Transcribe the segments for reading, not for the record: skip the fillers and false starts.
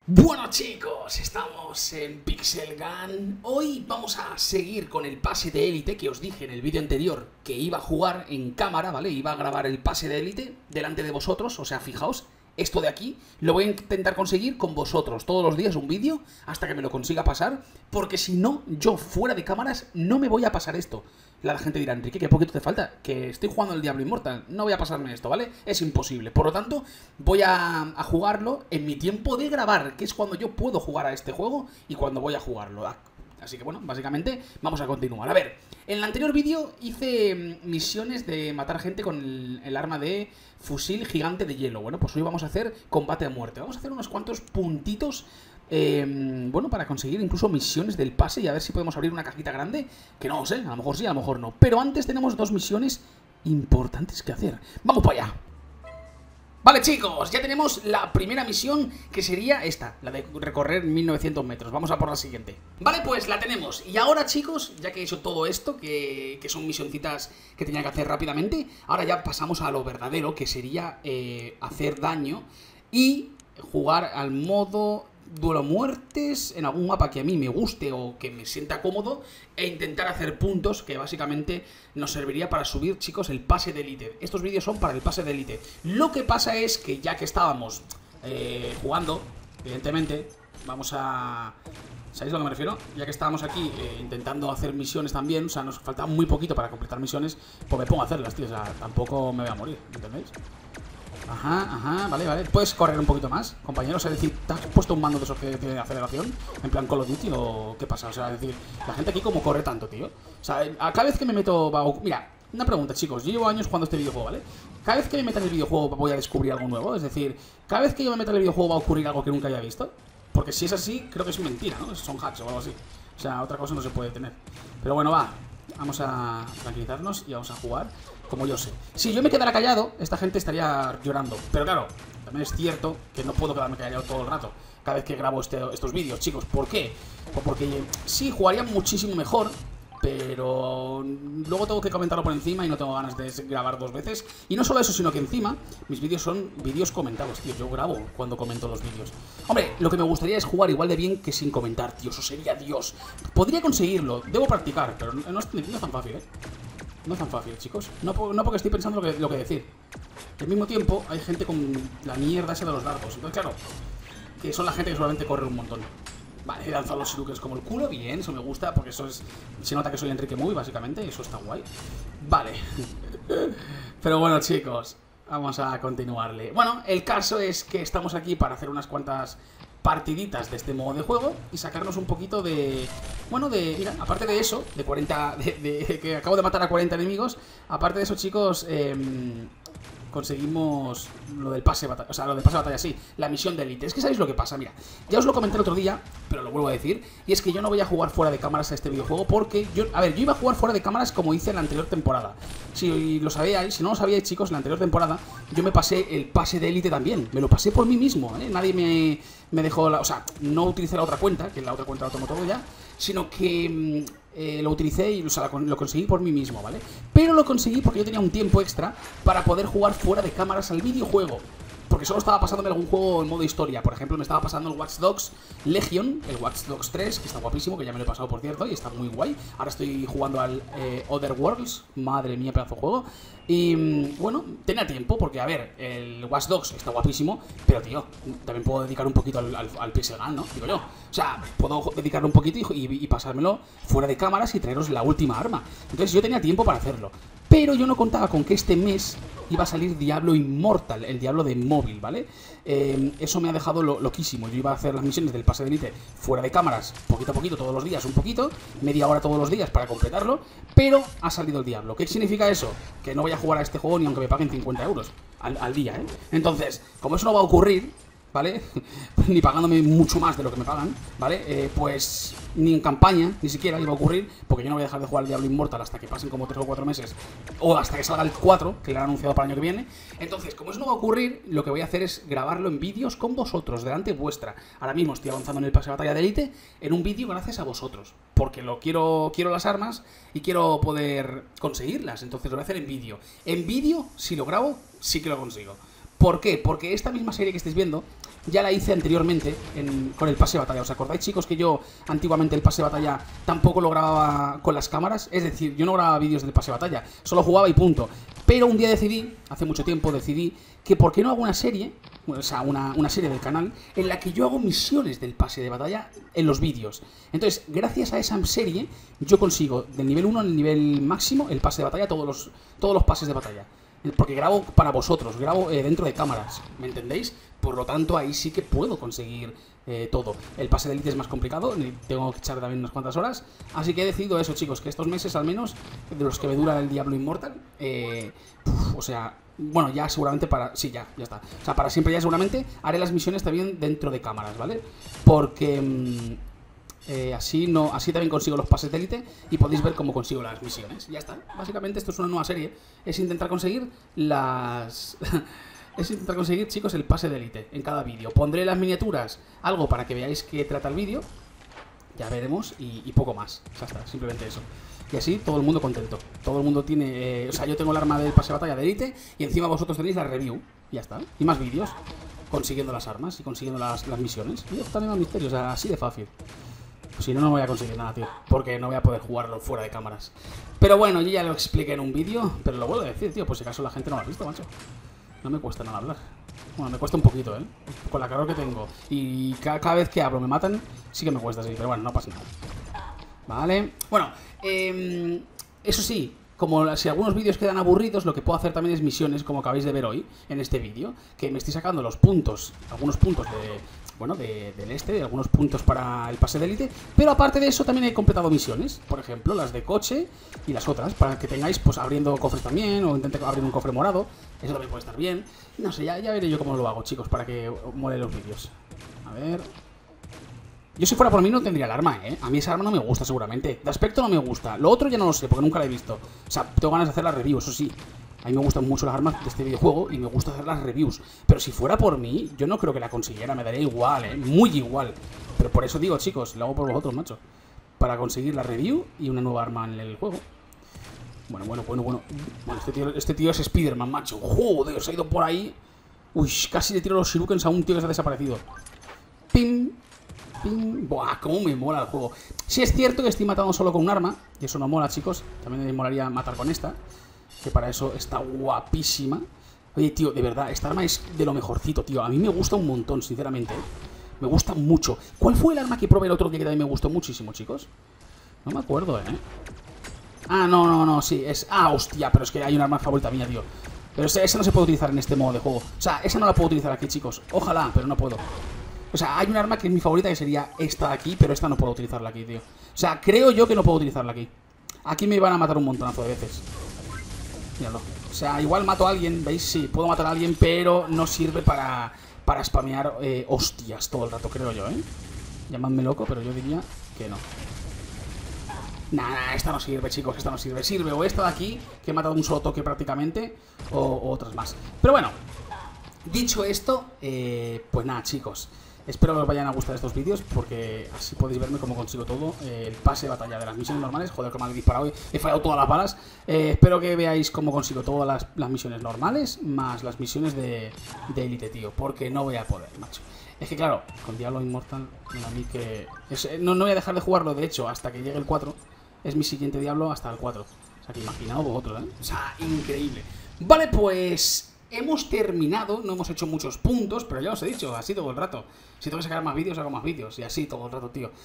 Bueno chicos, estamos en Pixel Gun. Hoy vamos a seguir con el pase de élite que os dije en el vídeo anterior que iba a jugar en cámara, ¿vale? Iba a grabar el pase de élite delante de vosotros, o sea, fijaos, esto de aquí lo voy a intentar conseguir con vosotros todos los días un vídeo hasta que me lo consiga pasar, porque si no, yo fuera de cámaras no me voy a pasar esto. La gente dirá, Enrique, ¿qué poquito te falta? Que estoy jugando el Diablo Immortal, no voy a pasarme esto, ¿vale? Es imposible. Por lo tanto, voy a jugarlo en mi tiempo de grabar, que es cuando yo puedo jugar a este juego y cuando voy a jugarlo. Así que bueno, básicamente vamos a continuar. A ver, en el anterior vídeo hice misiones de matar gente con el arma de fusil gigante de hielo. Bueno, pues hoy vamos a hacer combate a muerte. Vamos a hacer unos cuantos puntitos, bueno, para conseguir incluso misiones del pase y a ver si podemos abrir una cajita grande, que no lo sé, a lo mejor sí, a lo mejor no. Pero antes tenemos dos misiones importantes que hacer. ¡Vamos para allá! Vale chicos, ya tenemos la primera misión, que sería esta, la de recorrer 1900 metros. Vamos a por la siguiente. Vale, pues la tenemos. Y ahora chicos, ya que he hecho todo esto, que son misioncitas que tenía que hacer rápidamente, ahora ya pasamos a lo verdadero, que sería hacer daño y jugar al modo duelo a muertes en algún mapa que a mí me guste o que me sienta cómodo, e intentar hacer puntos, que básicamente nos serviría para subir, chicos, el pase de élite. Estos vídeos son para el pase de élite. Lo que pasa es que ya que estábamos jugando, evidentemente, vamos a... ¿Sabéis a lo que me refiero? Ya que estábamos aquí intentando hacer misiones también, o sea, nos falta muy poquito para completar misiones, pues me pongo a hacerlas, tío, o sea, tampoco me voy a morir, ¿entendéis? Ajá, vale. ¿Puedes correr un poquito más, compañero? O sea, es decir, ¿te has puesto un mando de esos que tiene aceleración? ¿En plan Call of Duty o qué pasa? O sea, es decir, la gente aquí como corre tanto, tío. O sea, a cada vez que me meto... Mira, una pregunta, chicos. Yo llevo años jugando este videojuego, ¿vale? Cada vez que me meta en el videojuego voy a descubrir algo nuevo. Es decir, cada vez que yo me meta en el videojuego va a ocurrir algo que nunca haya visto. Porque si es así, creo que es mentira, ¿no? Son hacks o algo así. O sea, otra cosa no se puede tener. Pero bueno, va. Vamos a tranquilizarnos y vamos a jugar como yo sé. Si yo me quedara callado, esta gente estaría llorando. Pero claro, también es cierto que no puedo quedarme callado todo el rato cada vez que grabo estos vídeos, chicos. ¿Por qué? Pues porque sí, jugaría muchísimo mejor, pero luego tengo que comentarlo por encima y no tengo ganas de grabar dos veces. Y no solo eso, sino que encima mis vídeos son vídeos comentados, tío. Yo grabo cuando comento los vídeos. Hombre, lo que me gustaría es jugar igual de bien que sin comentar, tío. Eso sería Dios. Podría conseguirlo, debo practicar, pero no es tan fácil, ¿eh? No es tan fácil, chicos. No porque estoy pensando lo que decir. Al mismo tiempo, hay gente con la mierda esa de los dardos. Entonces, claro, que son la gente que solamente corre un montón. Vale, he lanzado los shurikens como el culo. Bien, eso me gusta, porque eso es... Se nota que soy Enrique Muy, básicamente. Eso está guay. Vale. Pero bueno, chicos, vamos a continuarle. Bueno, el caso es que estamos aquí para hacer unas cuantas partiditas de este modo de juego y sacarnos un poquito de... Bueno, mira, aparte de eso, de 40... que acabo de matar a 40 enemigos. Aparte de eso, chicos, conseguimos lo del pase de batalla. O sea, lo del pase de batalla, sí, la misión de élite. Es que sabéis lo que pasa, mira, ya os lo comenté el otro día, pero lo vuelvo a decir. Y es que yo no voy a jugar fuera de cámaras a este videojuego porque yo... A ver, yo iba a jugar fuera de cámaras como hice en la anterior temporada. Si lo sabíais, si no lo sabíais, chicos, en la anterior temporada yo me pasé el pase de élite también. Me lo pasé por mí mismo, ¿eh? Nadie me dejó o sea, no utilicé la otra cuenta, que la otra cuenta la tomo todo ya, sino que lo utilicé y, o sea, lo conseguí por mí mismo, ¿vale? Pero lo conseguí porque yo tenía un tiempo extra para poder jugar fuera de cámaras al videojuego. Porque solo estaba pasándome algún juego en modo historia. Por ejemplo, me estaba pasando el Watch Dogs Legion, el Watch Dogs 3, que está guapísimo, que ya me lo he pasado, por cierto, y está muy guay. Ahora estoy jugando al Other Worlds, madre mía, pedazo de juego. Y bueno, tenía tiempo, porque a ver, el Watch Dogs está guapísimo, pero tío, también puedo dedicar un poquito al Pixel Gun, ¿no? Digo yo. O sea, puedo dedicarle un poquito y pasármelo fuera de cámaras y traeros la última arma. Entonces yo tenía tiempo para hacerlo. Pero yo no contaba con que este mes iba a salir Diablo Immortal, el Diablo de móvil, ¿vale? Eso me ha dejado loquísimo. Yo iba a hacer las misiones del pase de élite fuera de cámaras, poquito a poquito, todos los días, un poquito, media hora todos los días para completarlo, pero ha salido el Diablo. ¿Qué significa eso? Que no voy a jugar a este juego ni aunque me paguen 50 euros al día, ¿eh? Entonces, como eso no va a ocurrir, ¿vale? Ni pagándome mucho más de lo que me pagan, ¿vale? Pues ni en campaña, ni siquiera iba a ocurrir, porque yo no voy a dejar de jugar al Diablo Immortal hasta que pasen como 3 o 4 meses, o hasta que salga el 4, que le han anunciado para el año que viene. Entonces, como eso no va a ocurrir, lo que voy a hacer es grabarlo en vídeos con vosotros, delante vuestra. Ahora mismo estoy avanzando en el pase de batalla de élite, en un vídeo gracias a vosotros, porque quiero las armas y quiero poder conseguirlas, entonces lo voy a hacer en vídeo. En vídeo, si lo grabo, sí que lo consigo. ¿Por qué? Porque esta misma serie que estáis viendo ya la hice anteriormente con el pase de batalla. ¿Os acordáis, chicos, que yo antiguamente el pase de batalla tampoco lo grababa con las cámaras? Es decir, yo no grababa vídeos del pase de batalla, solo jugaba y punto. Pero un día decidí, hace mucho tiempo decidí, que por qué no hago una serie, o sea, una serie del canal, en la que yo hago misiones del pase de batalla en los vídeos. Entonces, gracias a esa serie, yo consigo del nivel 1 al nivel máximo el pase de batalla, todos los pases de batalla. Porque grabo para vosotros, grabo dentro de cámaras, ¿me entendéis? Por lo tanto, ahí sí que puedo conseguir todo. El pase de élite es más complicado, tengo que echar también unas cuantas horas. Así que he decidido eso, chicos, que estos meses al menos, de los que me dura el Diablo Immortal, o sea, bueno, ya seguramente para... Sí, ya está. O sea, para siempre ya seguramente haré las misiones también dentro de cámaras, ¿vale? Porque... así también consigo los pases de élite y podéis ver cómo consigo las misiones. Ya está. Básicamente esto es una nueva serie. Es intentar conseguir las... es intentar conseguir, chicos, el pase de élite en cada vídeo. Pondré las miniaturas, algo para que veáis qué trata el vídeo. Ya veremos y poco más. Ya está, simplemente eso. Y así todo el mundo contento. Todo el mundo tiene... o sea, yo tengo el arma del pase de batalla de élite y encima vosotros tenéis la review. Ya está. Y más vídeos consiguiendo las armas y consiguiendo las misiones. Y también más misterio, o sea, así de fácil. Si no, no voy a conseguir nada, tío. Porque no voy a poder jugarlo fuera de cámaras. Pero bueno, yo ya lo expliqué en un vídeo. Pero lo vuelvo a decir, tío. Por si acaso la gente no lo ha visto, macho. No me cuesta nada hablar. Bueno, me cuesta un poquito, ¿eh? Con la calor que tengo. Y cada vez que hablo me matan. Sí que me cuesta, sí. Pero bueno, no pasa nada. Vale. Bueno, eso sí. Como si algunos vídeos quedan aburridos, lo que puedo hacer también es misiones, como acabáis de ver hoy, en este vídeo. Que me estoy sacando los puntos, algunos puntos de algunos puntos para el pase de élite. Pero aparte de eso también he completado misiones. Por ejemplo, las de coche y las otras. Para que tengáis, pues, abriendo cofres también. O intente abrir un cofre morado. Eso también puede estar bien. No sé, ya veré yo cómo lo hago, chicos, para que mole los vídeos. A ver... Yo si fuera por mí no tendría el arma, ¿eh? A mí esa arma no me gusta seguramente. De aspecto no me gusta. Lo otro ya no lo sé, porque nunca la he visto. O sea, tengo ganas de hacer la review, eso sí. A mí me gustan mucho las armas de este videojuego y me gusta hacer las reviews. Pero si fuera por mí, yo no creo que la consiguiera. Me daría igual, ¿eh? Muy igual. Pero por eso digo, chicos, lo hago por vosotros, macho. Para conseguir la review y una nueva arma en el juego. Bueno, este tío es Spider-Man, macho. Joder, se ha ido por ahí. Uy, casi le tiro los shurikens a un tío que se ha desaparecido. Pim. Buah, cómo me mola el juego. Sí es cierto que estoy matando solo con un arma, y eso no mola, chicos. También me molaría matar con esta, que para eso está guapísima. Oye, tío, de verdad, esta arma es de lo mejorcito, tío. A mí me gusta un montón, sinceramente, ¿eh? Me gusta mucho. ¿Cuál fue el arma que probé el otro día que también me gustó muchísimo, chicos? No me acuerdo, ¿eh? Ah, no, sí, es... Ah, hostia, pero es que hay un arma favorita mía, tío. Pero esa no se puede utilizar en este modo de juego. O sea, esa no la puedo utilizar aquí, chicos. Ojalá, pero no puedo. O sea, hay un arma que es mi favorita, que sería esta de aquí, pero esta no puedo utilizarla aquí, tío. O sea, creo yo que no puedo utilizarla aquí. Aquí me van a matar un montonazo de veces. Míralo. O sea, igual mato a alguien, ¿veis? Sí, puedo matar a alguien, pero no sirve para spamear hostias todo el rato, creo yo, ¿eh? Llamadme loco, pero yo diría que no. Nah, esta no sirve, chicos, esta no sirve. Sirve o esta de aquí, que he matado un solo toque prácticamente, o otras más. Pero bueno, dicho esto, pues nada, chicos. Espero que os vayan a gustar estos vídeos, porque así podéis verme cómo consigo todo. El pase de batalla de las misiones normales. Joder, que me han disparado hoy. He fallado todas las balas. Espero que veáis cómo consigo todas las misiones normales, más las misiones de élite, tío. Porque no voy a poder, macho. Es que claro, con Diablo Immortal, a mí que... no voy a dejar de jugarlo, de hecho, hasta que llegue el 4. Es mi siguiente Diablo hasta el 4. O sea, que imaginaos vosotros, ¿eh? O sea, increíble. Vale, pues... Hemos terminado, no hemos hecho muchos puntos, pero ya os he dicho, así todo el rato. Si tengo que sacar más vídeos, hago más vídeos. Y así todo el rato, tío.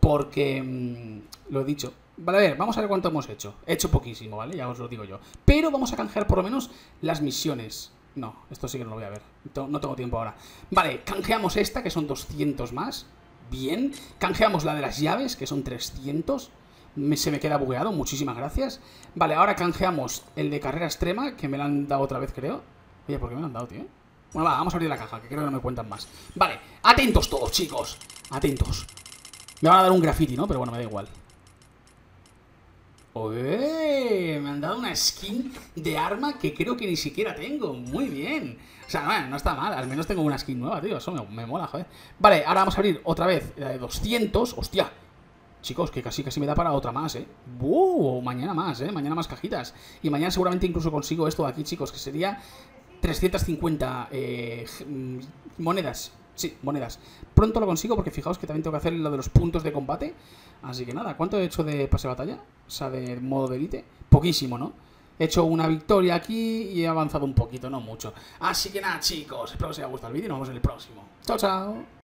Porque, lo he dicho. Vale, a ver, vamos a ver cuánto hemos hecho. He hecho poquísimo, ¿vale? Ya os lo digo yo. Pero vamos a canjear por lo menos las misiones. No, esto sí que no lo voy a ver. No tengo tiempo ahora. Vale, canjeamos esta, que son 200 más. Bien. Canjeamos la de las llaves, que son 300. Se me queda bugueado, muchísimas gracias. Vale, ahora canjeamos el de carrera extrema, que me lo han dado otra vez, creo. Oye, ¿por qué me lo han dado, tío? Bueno, va, vamos a abrir la caja, que creo que no me cuentan más. Vale, atentos todos, chicos. Atentos. Me van a dar un graffiti, ¿no? Pero bueno, me da igual. ¡Oye! Me han dado una skin de arma que creo que ni siquiera tengo. Muy bien. O sea, bueno, no está mal. Al menos tengo una skin nueva, tío. Eso me mola, joder. Vale, ahora vamos a abrir otra vez la de 200. ¡Hostia! Chicos, que casi me da para otra más, ¿eh? Mañana más, ¿eh? Mañana más cajitas. Y mañana seguramente incluso consigo esto de aquí, chicos, que sería 350 monedas. Sí, monedas. Pronto lo consigo porque fijaos que también tengo que hacer lo de los puntos de combate. Así que nada, ¿cuánto he hecho de pase de batalla? O sea, de modo de élite. Poquísimo, ¿no? He hecho una victoria aquí y he avanzado un poquito, no mucho. Así que nada, chicos, espero que os haya gustado el vídeo y nos vemos en el próximo. Chao, chao.